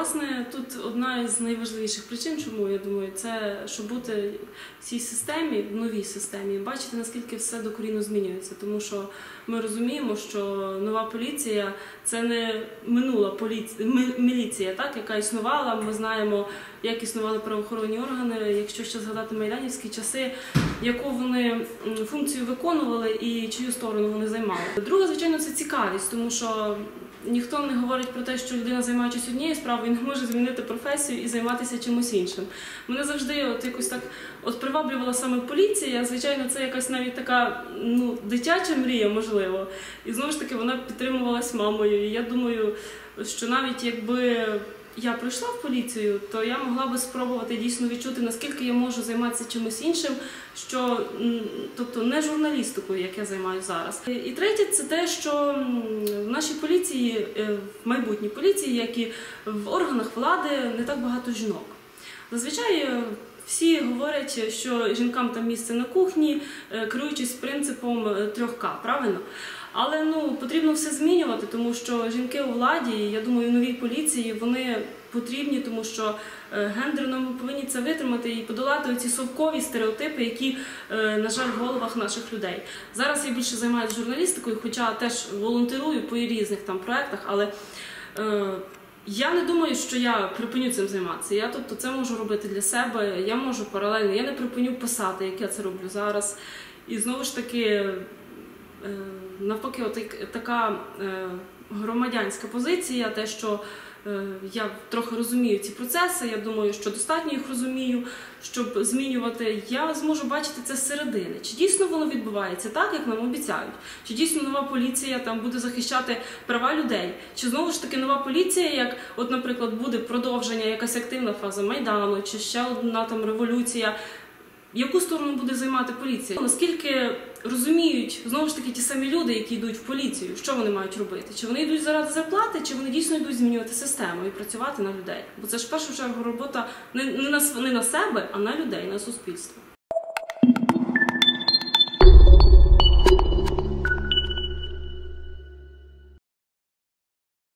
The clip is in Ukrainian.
Власне, тут одна із найважливіших причин, чому, я думаю, це, щоб бути в цій системі, в новій системі, бачити, наскільки все докорінно змінюється. Тому що ми розуміємо, що нова поліція – це не минула міліція, так, яка існувала. Ми знаємо, як існували правоохоронні органи, якщо ще згадати майданівські часи, яку вони функцію виконували і чию сторону вони займали. Друге, звичайно, це цікавість, тому що ніхто не говорить про те, що людина, займаючись однією справою, не може змінити професію і займатися чимось іншим. Мене завжди якось так приваблювала саме поліція. Звичайно, це якась навіть така дитяча мрія, можливо. І знову ж таки вона підтримувалась мамою. І я думаю, що навіть якби я прийшла в поліцію, то я могла би спробувати дійсно відчути, наскільки я можу займатися чимось іншим, тобто не журналістикою, як я займаюся зараз. І третє, це те, що в нашій поліції, в майбутній поліції, як і в органах влади, не так багато жінок. Зазвичай всі говорять, що жінкам там місце на кухні, керуючись принципом 3К, правильно? Але потрібно все змінювати, тому що жінки у владі, я думаю, в новій поліції, вони потрібні, тому що гендерно ми повинні це витримати і подолати ці совкові стереотипи, які, на жаль, в головах наших людей. Зараз я більше займаюся журналістикою, хоча теж волонтерую по різних там проєктах, але я не думаю, що я припиню цим займатися. Я це можу робити для себе, я можу паралельно, я не припиню писати, як я це роблю зараз. І знову ж таки, навпаки, така громадянська позиція, те, що я трохи розумію ці процеси, я думаю, що достатньо їх розумію, щоб змінювати, я зможу бачити це зсередини. Чи дійсно воно відбувається так, як нам обіцяють? Чи дійсно нова поліція там буде захищати права людей? Чи знову ж таки нова поліція, як, наприклад, буде продовження, якась активна фаза Майдану, чи ще одна там революція? Яку сторону буде займати поліція? Наскільки розуміють, знову ж таки, ті самі люди, які йдуть в поліцію, що вони мають робити? Чи вони йдуть заради зарплати, чи вони дійсно йдуть змінювати систему і працювати на людей? Бо це ж в першу чергу робота не на себе, а на людей, на суспільство.